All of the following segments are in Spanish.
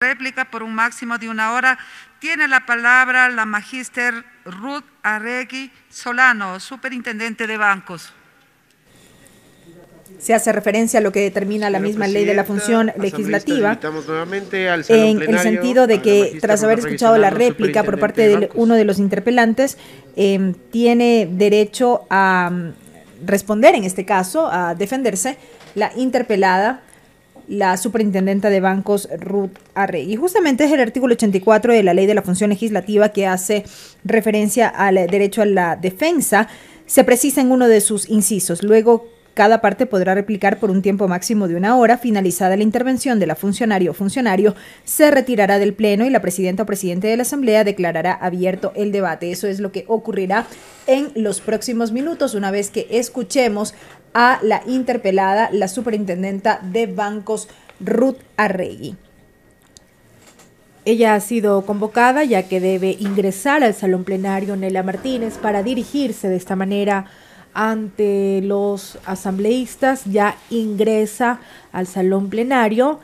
réplica por un máximo de 1 hora. Tiene la palabra la magíster Ruth Arregui Solano, superintendente de bancos. Se hace referencia a lo que determina la misma ley de la función legislativa, en el sentido de que tras haber escuchado la réplica por parte de uno de los interpelantes, tiene derecho a responder, en este caso, a defenderse, la interpelada, la superintendenta de bancos, Ruth Arregui. Y justamente es el artículo 84 de la ley de la función legislativa que hace referencia al derecho a la defensa. Se precisa en uno de sus incisos: luego, cada parte podrá replicar por un tiempo máximo de 1 hora. Finalizada la intervención de la funcionario o funcionario, se retirará del pleno y la presidenta o presidente de la asamblea declarará abierto el debate. Eso es lo que ocurrirá en los próximos minutos, una vez que escuchemos a la interpelada, la superintendenta de bancos, Ruth Arregui. Ella ha sido convocada ya que debe ingresar al salón plenario Nela Martínez para dirigirse de esta manera ante los asambleístas. Ya ingresa al salón plenario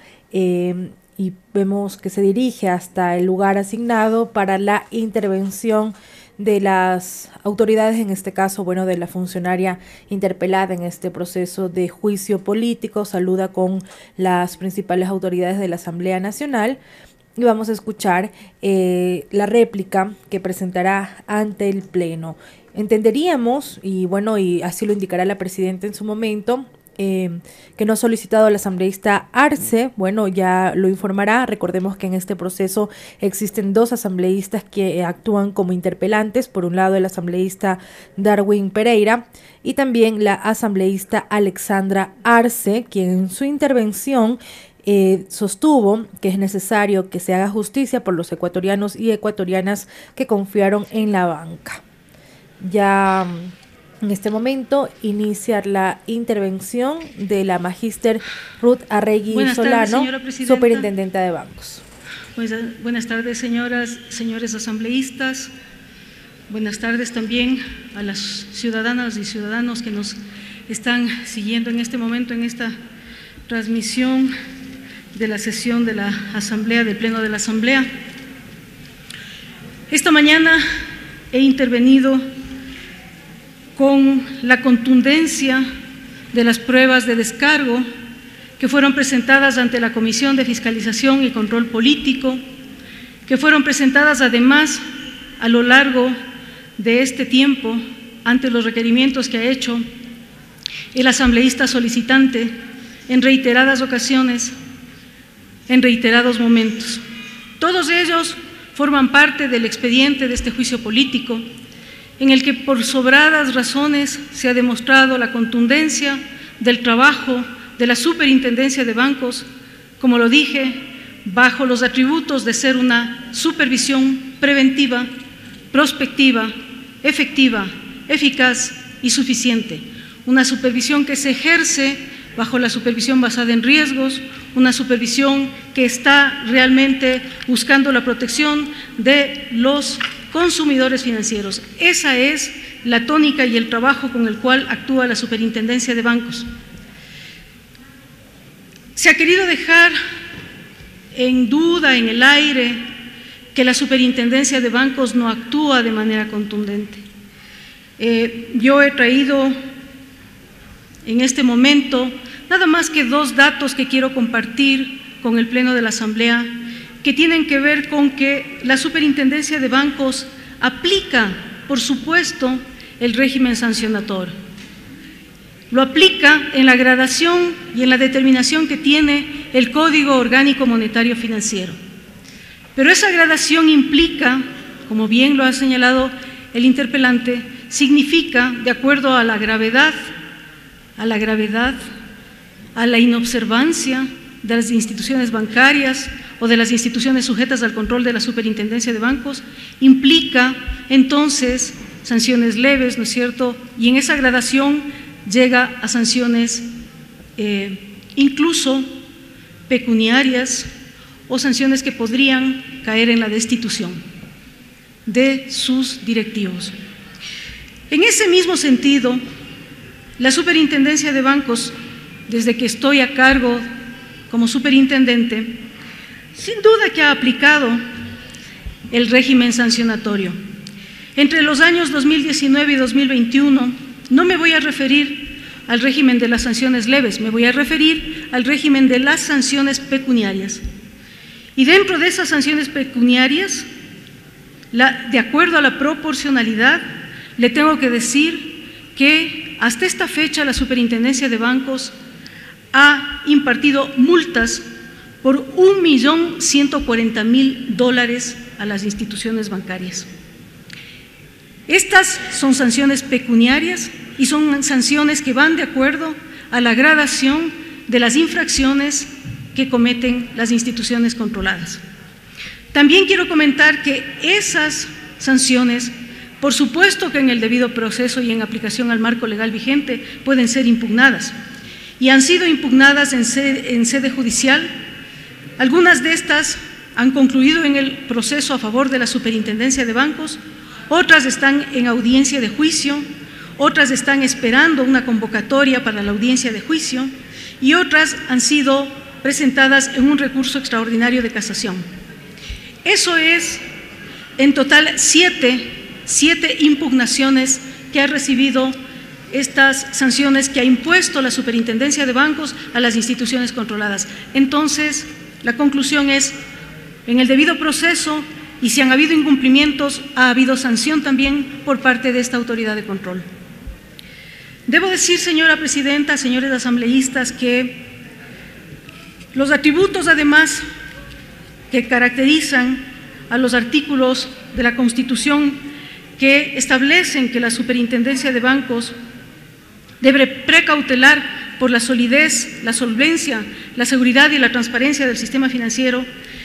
y vemos que se dirige hasta el lugar asignado para la intervención de las autoridades, en este caso, bueno, de la funcionaria interpelada en este proceso de juicio político. Saluda con las principales autoridades de la Asamblea Nacional y vamos a escuchar la réplica que presentará ante el Pleno. Entenderíamos, y bueno, y así lo indicará la presidenta en su momento, que no ha solicitado al asambleísta Arce. Bueno, ya lo informará. Recordemos que en este proceso existen 2 asambleístas que actúan como interpelantes. Por un lado, el asambleísta Darwin Pereira y también la asambleísta Alexandra Arce, quien en su intervención sostuvo que es necesario que se haga justicia por los ecuatorianos y ecuatorianas que confiaron en la banca. Ya en este momento inicia la intervención de la magíster Ruth Arregui Solano, superintendenta de bancos. Buenas tardes, señores asambleístas. Buenas tardes también a las ciudadanas y ciudadanos que nos están siguiendo en este momento en esta transmisión de la sesión de la Asamblea, del Pleno de la Asamblea. Esta mañana he intervenido con la contundencia de las pruebas de descargo que fueron presentadas ante la Comisión de Fiscalización y Control Político, que fueron presentadas además a lo largo de este tiempo ante los requerimientos que ha hecho el asambleísta solicitante en reiteradas ocasiones, en reiterados momentos. Todos ellos forman parte del expediente de este juicio político, en el que por sobradas razones se ha demostrado la contundencia del trabajo de la Superintendencia de Bancos, como lo dije, bajo los atributos de ser una supervisión preventiva, prospectiva, efectiva, eficaz y suficiente. Una supervisión que se ejerce bajo la supervisión basada en riesgos, una supervisión que está realmente buscando la protección de los consumidores financieros. Esa es la tónica y el trabajo con el cual actúa la Superintendencia de Bancos. Se ha querido dejar en duda, en el aire, que la Superintendencia de Bancos no actúa de manera contundente. Yo he traído en este momento nada más que 2 datos que quiero compartir con el Pleno de la Asamblea, que tienen que ver con que la Superintendencia de Bancos aplica, por supuesto, el régimen sancionatorio. Lo aplica en la gradación y en la determinación que tiene el Código Orgánico Monetario Financiero. Pero esa gradación implica, como bien lo ha señalado el interpelante, significa, de acuerdo a la gravedad, a la inobservancia de las instituciones bancarias o de las instituciones sujetas al control de la Superintendencia de Bancos, implica entonces sanciones leves, ¿no es cierto? Y en esa gradación llega a sanciones incluso pecuniarias o sanciones que podrían caer en la destitución de sus directivos. En ese mismo sentido, la Superintendencia de Bancos, desde que estoy a cargo como superintendente, sin duda que ha aplicado el régimen sancionatorio. Entre los años 2019 y 2021, no me voy a referir al régimen de las sanciones leves, me voy a referir al régimen de las sanciones pecuniarias. Y dentro de esas sanciones pecuniarias, de acuerdo a la proporcionalidad, le tengo que decir que hasta esta fecha la Superintendencia de Bancos ha impartido multas por $1.140.000 a las instituciones bancarias. Estas son sanciones pecuniarias y son sanciones que van de acuerdo a la gradación de las infracciones que cometen las instituciones controladas. También quiero comentar que esas sanciones, por supuesto que en el debido proceso y en aplicación al marco legal vigente, pueden ser impugnadas y han sido impugnadas en sede judicial. Algunas de estas han concluido en el proceso a favor de la Superintendencia de Bancos, otras están en audiencia de juicio, otras están esperando una convocatoria para la audiencia de juicio y otras han sido presentadas en un recurso extraordinario de casación. Eso es en total siete impugnaciones que ha recibido estas sanciones que ha impuesto la Superintendencia de Bancos a las instituciones controladas. Entonces, la conclusión es, en el debido proceso, y si han habido incumplimientos, ha habido sanción también por parte de esta autoridad de control. Debo decir, señora presidenta, señores asambleístas, que los atributos, además, que caracterizan a los artículos de la Constitución que establecen que la Superintendencia de Bancos debe precautelar por la solidez, la solvencia, la seguridad y la transparencia del sistema financiero.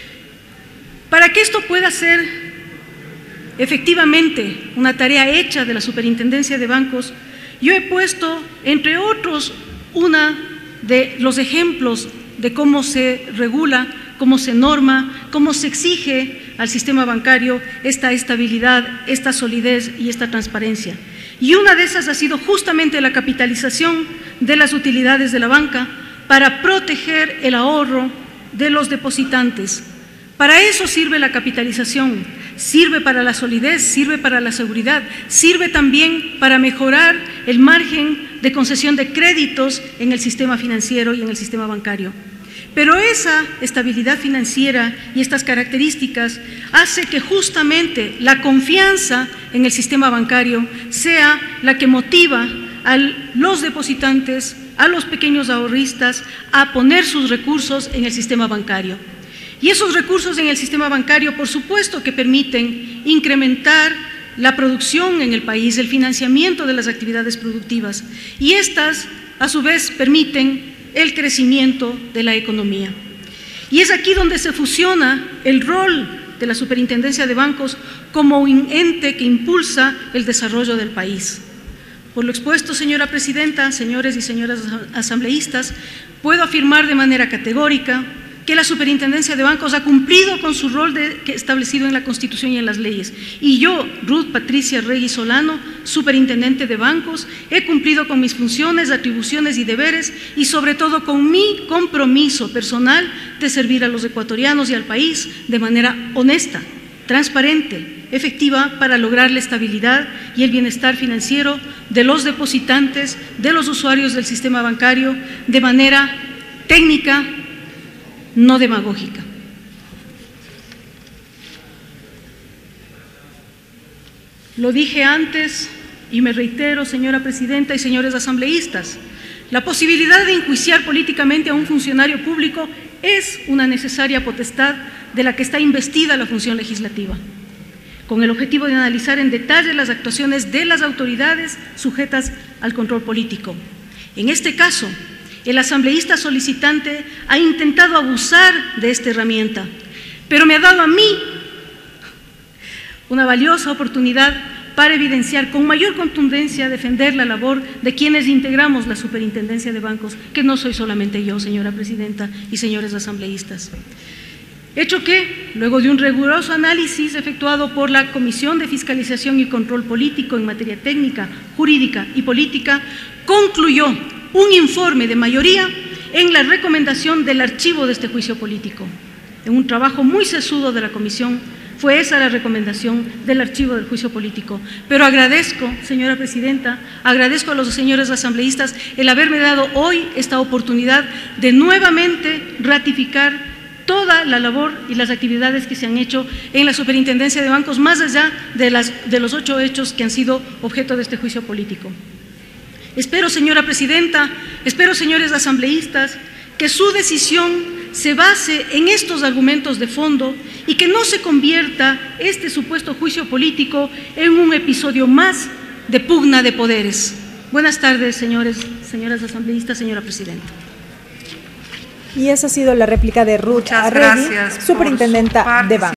Para que esto pueda ser efectivamente una tarea hecha de la Superintendencia de Bancos, yo he puesto, entre otros, uno de los ejemplos de cómo se regula, cómo se norma, cómo se exige al sistema bancario esta estabilidad, esta solidez y esta transparencia. Y una de esas ha sido justamente la capitalización de las utilidades de la banca para proteger el ahorro de los depositantes. Para eso sirve la capitalización, sirve para la solidez, sirve para la seguridad, sirve también para mejorar el margen de concesión de créditos en el sistema financiero y en el sistema bancario. Pero esa estabilidad financiera y estas características hace que justamente la confianza en el sistema bancario sea la que motiva a los depositantes, a los pequeños ahorristas, a poner sus recursos en el sistema bancario. Y esos recursos en el sistema bancario, por supuesto que permiten incrementar la producción en el país, el financiamiento de las actividades productivas, y estas, a su vez, permiten el crecimiento de la economía. Y es aquí donde se fusiona el rol de la Superintendencia de Bancos como un ente que impulsa el desarrollo del país. Por lo expuesto, señora presidenta, señores y señoras asambleístas, puedo afirmar de manera categórica que la Superintendencia de Bancos ha cumplido con su rol establecido en la Constitución y en las leyes. Y yo, Ruth Patricia Regui Solano, Superintendente de Bancos, he cumplido con mis funciones, atribuciones y deberes y sobre todo con mi compromiso personal de servir a los ecuatorianos y al país de manera honesta, transparente, efectiva para lograr la estabilidad y el bienestar financiero de los depositantes, de los usuarios del sistema bancario, de manera técnica, no demagógica. Lo dije antes y me reitero, señora presidenta y señores asambleístas, la posibilidad de enjuiciar políticamente a un funcionario público es una necesaria potestad de la que está investida la función legislativa, con el objetivo de analizar en detalle las actuaciones de las autoridades sujetas al control político. En este caso, el asambleísta solicitante ha intentado abusar de esta herramienta, pero me ha dado a mí una valiosa oportunidad para evidenciar con mayor contundencia, defender la labor de quienes integramos la Superintendencia de Bancos, que no soy solamente yo, señora presidenta y señores asambleístas. Hecho que, luego de un riguroso análisis efectuado por la Comisión de Fiscalización y Control Político en materia técnica, jurídica y política, concluyó un informe de mayoría en la recomendación del archivo de este juicio político. en un trabajo muy sesudo de la comisión, fue esa la recomendación del archivo del juicio político. Pero agradezco, señora presidenta, agradezco a los señores asambleístas el haberme dado hoy esta oportunidad de nuevamente ratificar toda la labor y las actividades que se han hecho en la Superintendencia de Bancos, más allá de los 8 hechos que han sido objeto de este juicio político. Espero, señora presidenta, espero, señores asambleístas, que su decisión se base en estos argumentos de fondo y que no se convierta este supuesto juicio político en un episodio más de pugna de poderes. Buenas tardes, señoras asambleístas, señora presidenta. Y esa ha sido la réplica de Ruth Arregui, superintendenta de Bancos.